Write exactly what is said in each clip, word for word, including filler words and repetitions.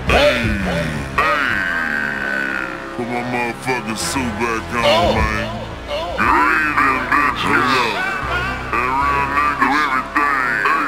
Hey, put my motherfucking suit back on, oh. man. Breathing, bitches. Hold up. And real niggas do everything.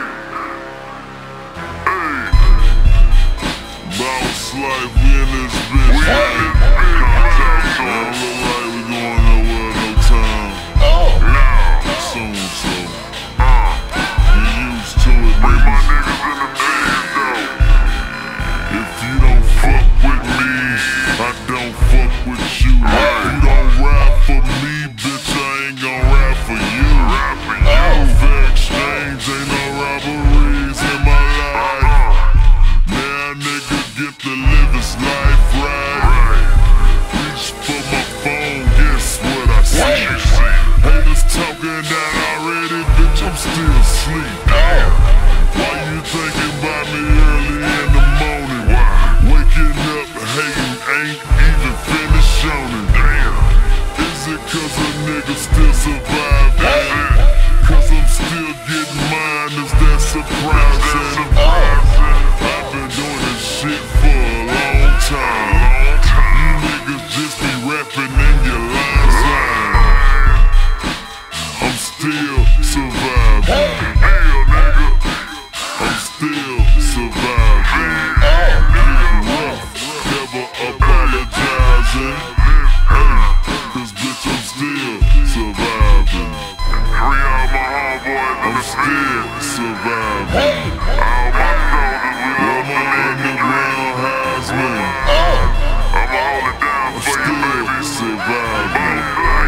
Hey, hey. Boss life, we in this bitch. We in this bitch. Come out, don't look like we going nowhere no time. Oh. Nah. Soon, so. Uh. Get used to it, bring my niggas in the bed, though. If you don't fuck with me, I don't fuck with you. If you don't ride for me, bitch, I ain't gon' ride for you. No fair exchange, ain't no robberies in my life. Now nigga get to live his life right. Reach for my phone, guess what I see? Haters talking down already, bitch, I'm still asleep. Why you thinking about me early in the morning? Waking up hating, ain't even finished on it. Damn. Is it cause a nigga still surviving? Cause I'm still getting mine, is that surprising? I've been doing this shit for a long time. You niggas just be rapping in your lines line. I'm still surviving. Hell nigga, I'm still surviving. Getting rough, never apologizing. Hey, cause bitch I'm still surviving. Free all my homeboys, I'm still surviving. All my soldiers, we love my underground highs, man. I'ma hold it down for you, baby. Surviving.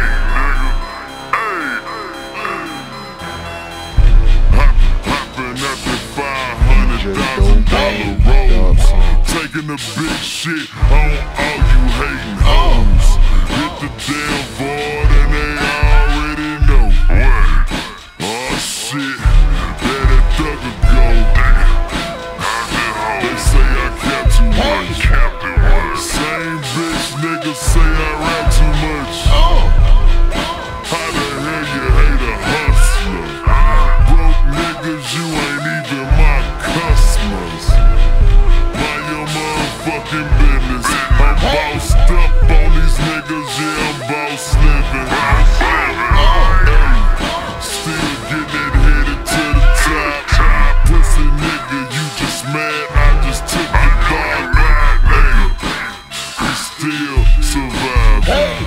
Hopping at the five hundred thousand dollar roads, taking the big shit on all you hating hoes. Hit the damn void and they already know. Oh shit, let it thugger go. They say I cap too much. Same bitch niggas say I rap too much. How the hell you hate a hustler? Broke niggas, you ain't even my customers. Mind your motherfucking business. I'm bossed up on these niggas, yeah, I'm boss living. Hey, still getting it headed to the top. Pussy nigga, you just mad, I just took the ball. Hey, we still surviving.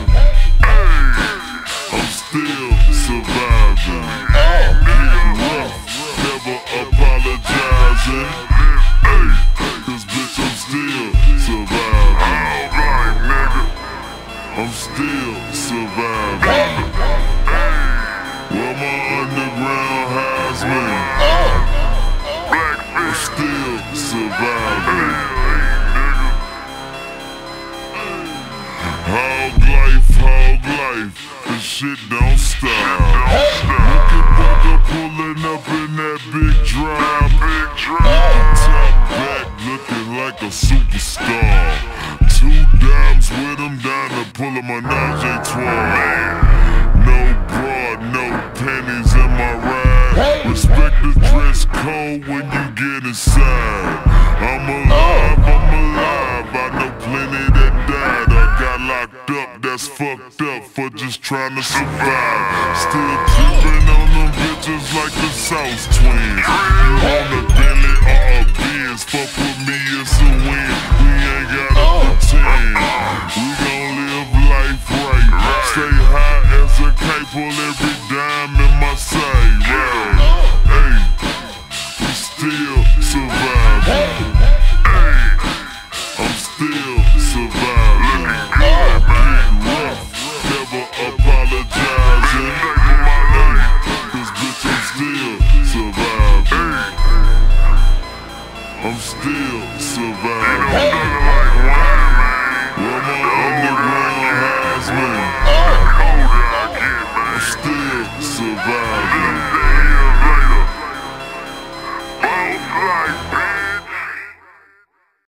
I'm still surviving. Getting rough, never apologizing. Hey, cause bitch I'm still surviving. I'm still surviving. Where my underground highs, man. I'm still surviving. Hog life, hog life, this shit don't stop. Look at Booker pulling up in that big drive. Top back looking like a superstar. Two dimes with him down to pull a menage a trois. No bra, no panties in my ride. Respect the dress code when you get inside. I'm alive, I'm alive, I know plenty that died. I got locked up, that's fucked up for just trying to survive. Still creeping on them bitches like the South Twins. You on the Bentley or a Benz, fuck with me, it's a win. We ain't gotta pretend. We gon' live life right. Stay high as a kite, pull every dime in my side.